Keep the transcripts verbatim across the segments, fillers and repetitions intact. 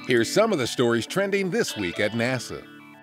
Here's some of the stories trending this week at NASA.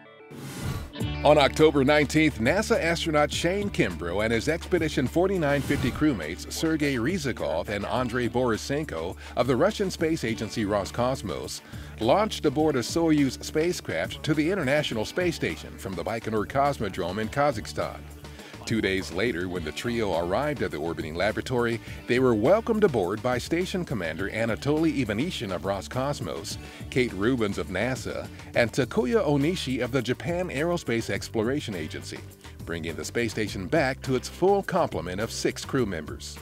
On October nineteenth, NASA astronaut Shane Kimbrough and his Expedition forty-nine fifty crewmates Sergey Ryzhikov and Andrey Borisenko of the Russian Space Agency Roscosmos launched aboard a Soyuz spacecraft to the International Space Station from the Baikonur Cosmodrome in Kazakhstan. Two days later, when the trio arrived at the orbiting laboratory, they were welcomed aboard by Station Commander Anatoly Ivanishin of Roscosmos, Kate Rubins of NASA, and Takuya Onishi of the Japan Aerospace Exploration Agency, bringing the space station back to its full complement of six crew members.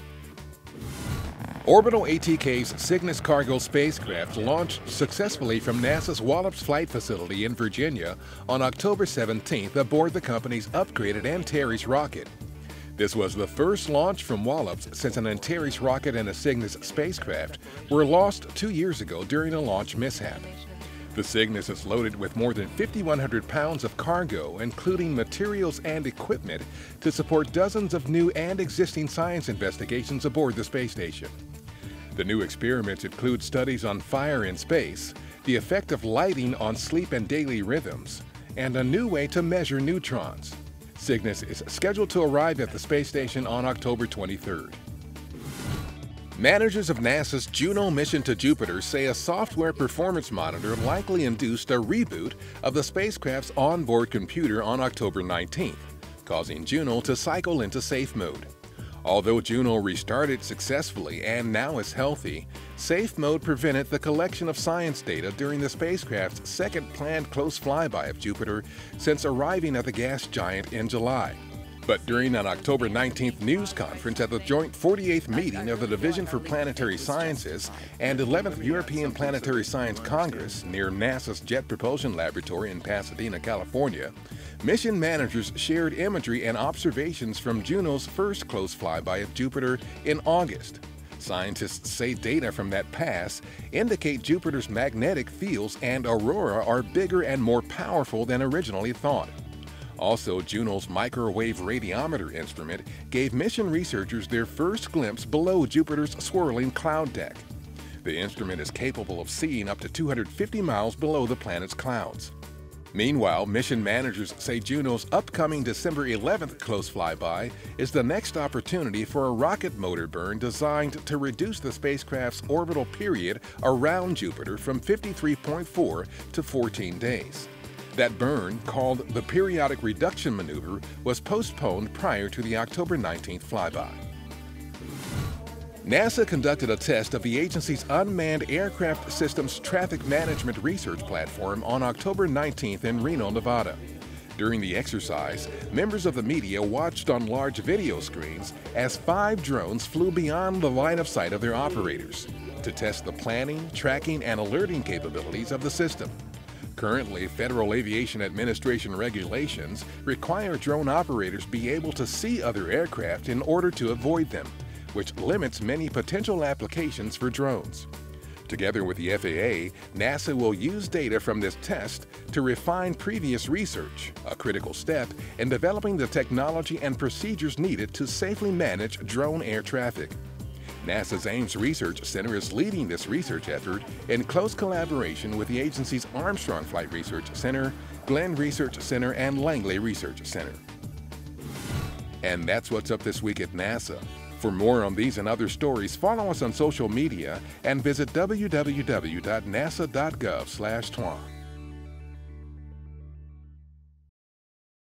Orbital A T K's Cygnus cargo spacecraft launched successfully from NASA's Wallops flight facility in Virginia on October seventeenth aboard the company's upgraded Antares rocket. This was the first launch from Wallops since an Antares rocket and a Cygnus spacecraft were lost two years ago during a launch mishap. The Cygnus is loaded with more than five thousand one hundred pounds of cargo, including materials and equipment, to support dozens of new and existing science investigations aboard the space station. The new experiments include studies on fire in space, the effect of lighting on sleep and daily rhythms, and a new way to measure neutrons. Cygnus is scheduled to arrive at the space station on October twenty-third. Managers of NASA's Juno mission to Jupiter say a software performance monitor likely induced a reboot of the spacecraft's onboard computer on October nineteenth, causing Juno to cycle into safe mode. Although Juno restarted successfully and now is healthy, safe mode prevented the collection of science data during the spacecraft's second planned close flyby of Jupiter since arriving at the gas giant in July. But during an October nineteenth news conference at the joint forty-eighth meeting of the Division for Planetary Sciences and eleventh European Planetary Science Congress near NASA's Jet Propulsion Laboratory in Pasadena, California, mission managers shared imagery and observations from Juno's first close flyby of Jupiter in August. Scientists say data from that pass indicate Jupiter's magnetic fields and aurora are bigger and more powerful than originally thought. Also, Juno's microwave radiometer instrument gave mission researchers their first glimpse below Jupiter's swirling cloud deck. The instrument is capable of seeing up to two hundred fifty miles below the planet's clouds. Meanwhile, mission managers say Juno's upcoming December eleventh close flyby is the next opportunity for a rocket motor burn designed to reduce the spacecraft's orbital period around Jupiter from fifty-three point four to fourteen days. That burn, called the Periodic Reduction Maneuver, was postponed prior to the October nineteenth flyby. NASA conducted a test of the agency's Unmanned Aircraft Systems Traffic Management Research Platform on October nineteenth in Reno, Nevada. During the exercise, members of the media watched on large video screens as five drones flew beyond the line of sight of their operators to test the planning, tracking, and alerting capabilities of the system. Currently, Federal Aviation Administration regulations require drone operators be able to see other aircraft in order to avoid them, which limits many potential applications for drones. Together with the F A A, NASA will use data from this test to refine previous research, a critical step in developing the technology and procedures needed to safely manage drone air traffic. NASA's Ames Research Center is leading this research effort in close collaboration with the agency's Armstrong Flight Research Center, Glenn Research Center, and Langley Research Center. And that's what's up this week at NASA. For more on these and other stories, follow us on social media and visit w w w dot nasa dot gov slash twan.